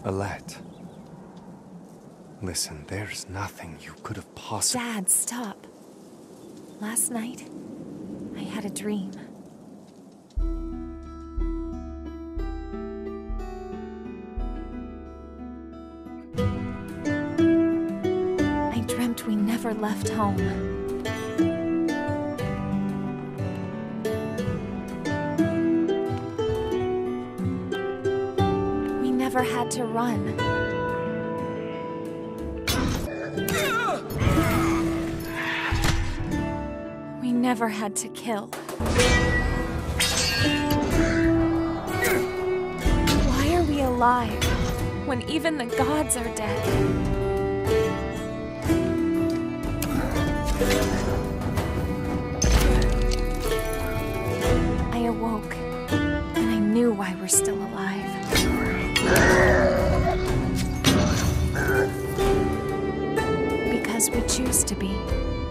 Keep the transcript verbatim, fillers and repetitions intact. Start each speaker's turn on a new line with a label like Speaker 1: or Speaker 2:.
Speaker 1: Alette. Listen, there's nothing you could have possibly...
Speaker 2: Dad, stop. Last night, I had a dream. I dreamt we never left home. We never had to run. We never had to kill. Why are we alive when even the gods are dead? I awoke, and I knew why we're still alive. Because we choose to be.